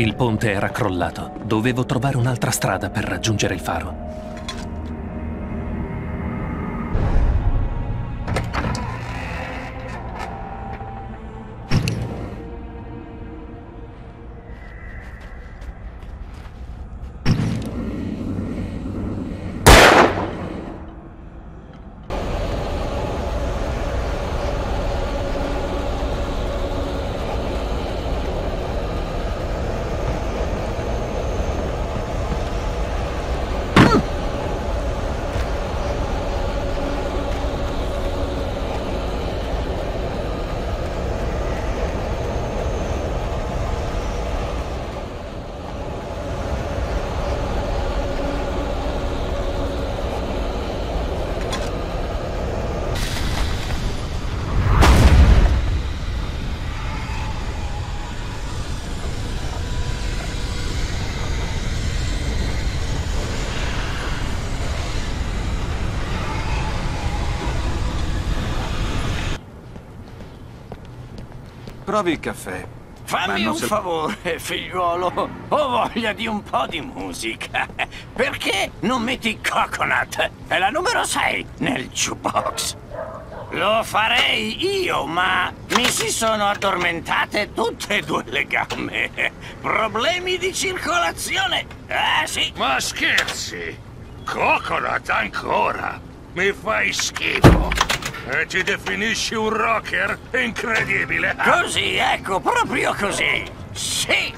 Il ponte era crollato. Dovevo trovare un'altra strada per raggiungere il faro. Provi il caffè. Fammi un favore, figliuolo. Ho voglia di un po' di musica. Perché non metti Coconut? È la numero 6 nel jukebox. Lo farei io, ma mi si sono addormentate tutte e due le gambe. Problemi di circolazione. Sì. Ma scherzi? Coconut ancora? Mi fai schifo. E ti definisci un rocker? Incredibile! Così, ecco, proprio così! Sì!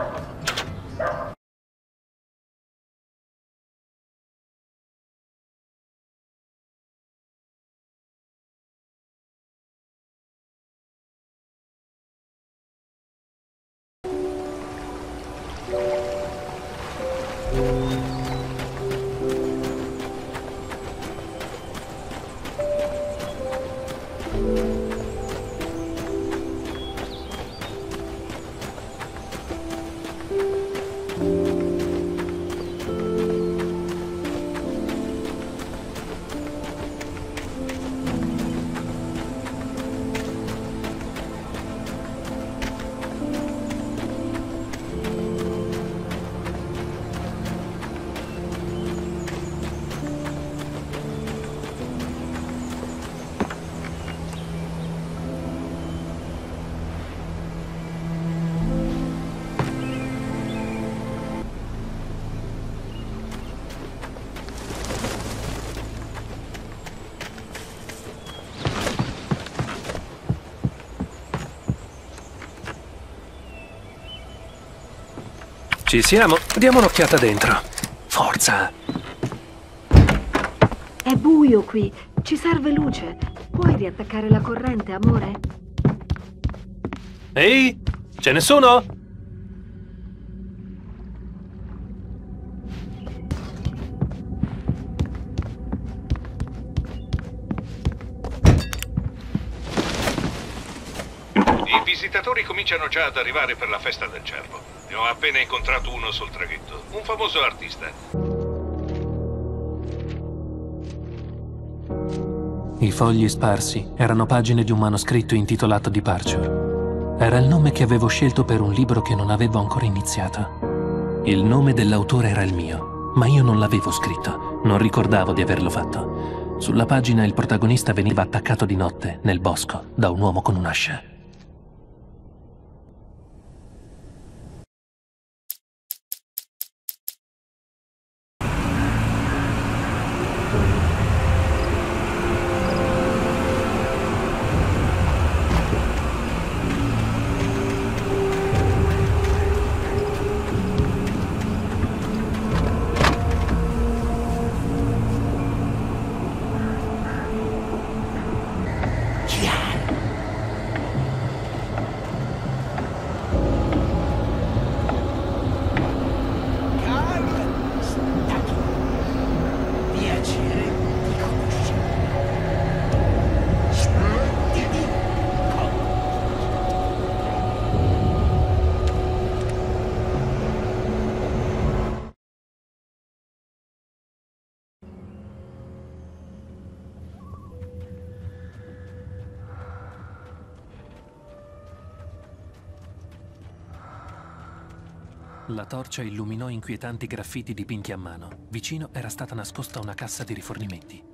Ci siamo. Diamo un'occhiata dentro. Forza! È buio qui. Ci serve luce. Puoi riattaccare la corrente, amore? Ehi? C'è nessuno? I visitatori cominciano già ad arrivare per la festa del cervo. Ne ho appena incontrato uno sul traghetto, un famoso artista. I fogli sparsi erano pagine di un manoscritto intitolato Departure. Era il nome che avevo scelto per un libro che non avevo ancora iniziato. Il nome dell'autore era il mio, ma io non l'avevo scritto, non ricordavo di averlo fatto. Sulla pagina il protagonista veniva attaccato di notte, nel bosco, da un uomo con un'ascia. Piacere. La torcia illuminò inquietanti graffiti dipinti a mano. Vicino era stata nascosta una cassa di rifornimenti.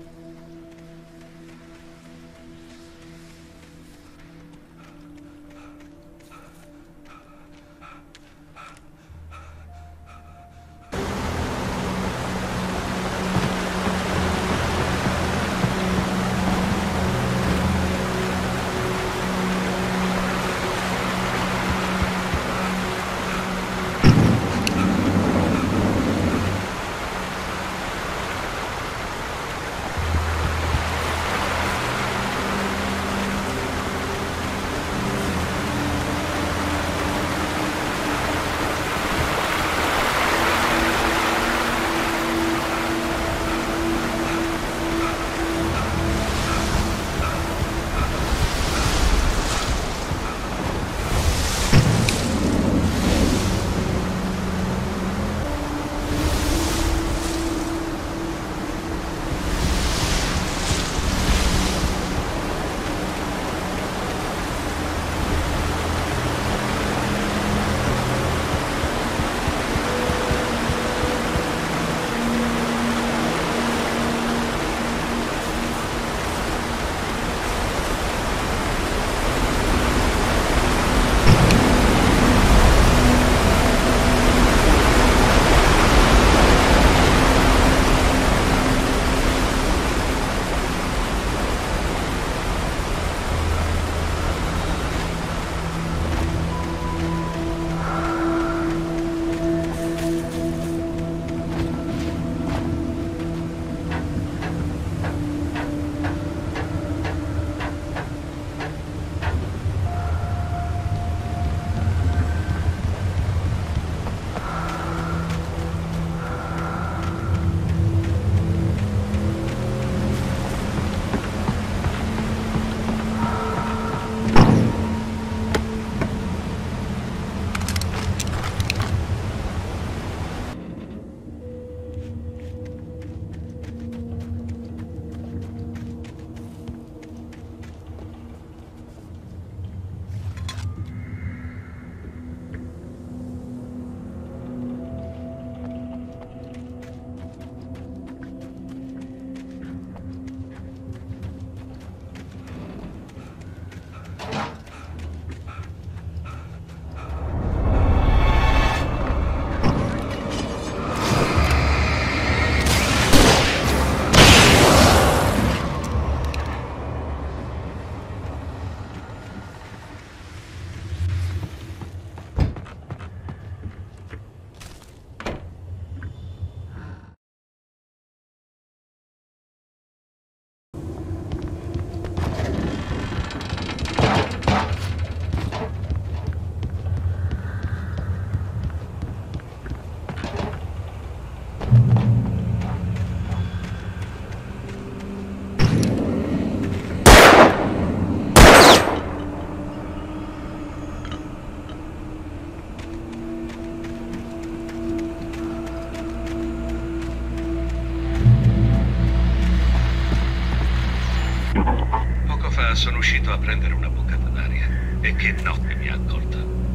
Sono uscito a prendere una boccata d'aria e che notte mi ha accolto.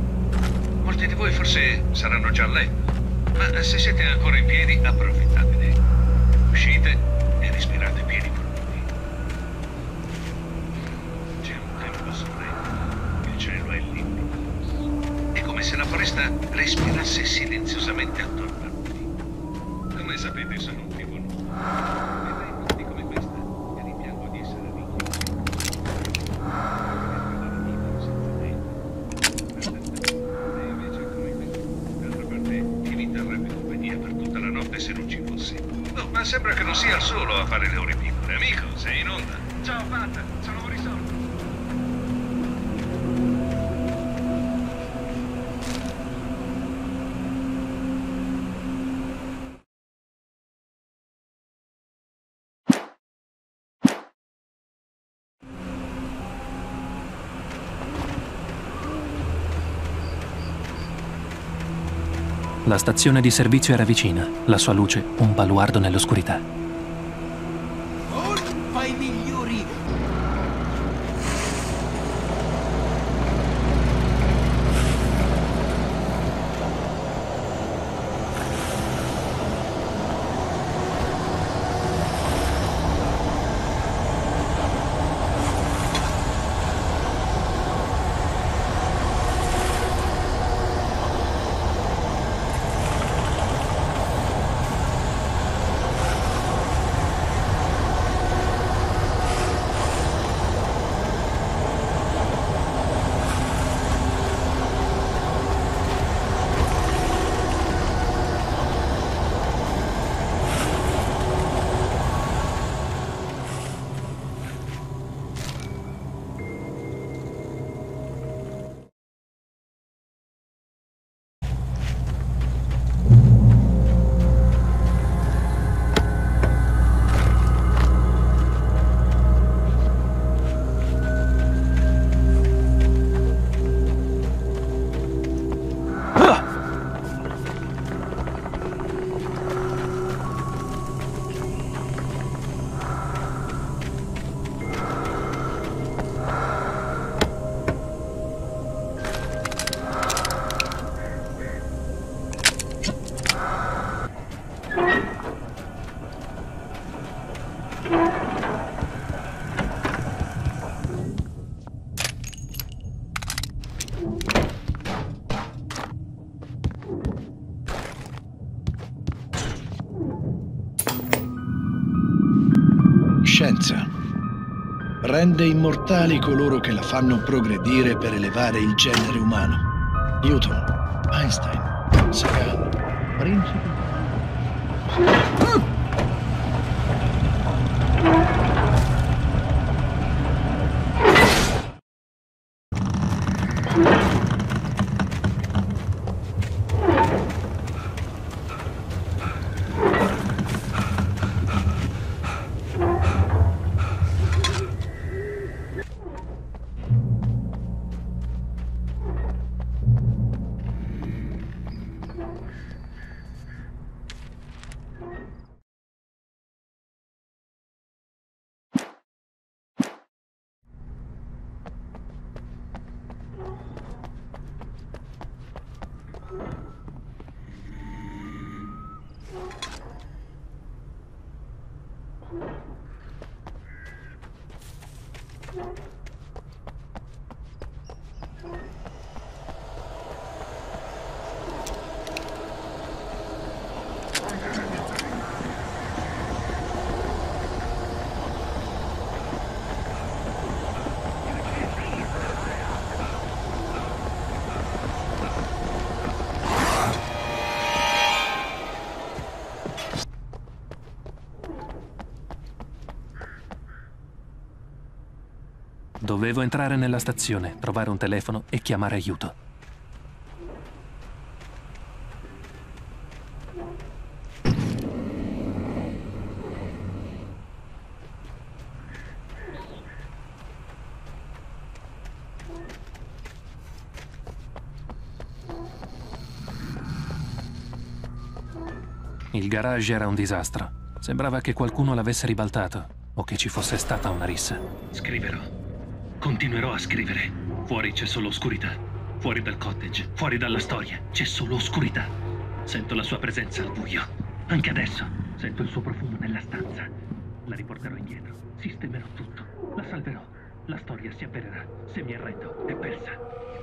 Molti di voi forse saranno già a letto, ma se siete ancora in piedi approfittatene. Uscite e respirate pieni polmoni. C'è un tempo sorrento, il cielo è libero. È come se la foresta respirasse silenziosamente attorno a noi. Come sapete sono un tipo nuovo. Sembra che non sia il solo a fare le ore piccole. Amico, sei in onda. Ciao, Pat. Sono risolto. La stazione di servizio era vicina, la sua luce un baluardo nell'oscurità. Fai migliori! Scienza. Rende immortali coloro che la fanno progredire per elevare il genere umano. Newton, Einstein, Sagan, principi. Dovevo entrare nella stazione, trovare un telefono e chiamare aiuto. Il garage era un disastro. Sembrava che qualcuno l'avesse ribaltato o che ci fosse stata una rissa. Scriverò. Continuerò a scrivere. Fuori c'è solo oscurità. Fuori dal cottage, fuori dalla storia, c'è solo oscurità. Sento la sua presenza al buio. Anche adesso sento il suo profumo nella stanza. La riporterò indietro. Sistemerò tutto. La salverò. La storia si avvererà. Se mi arrendo, è persa.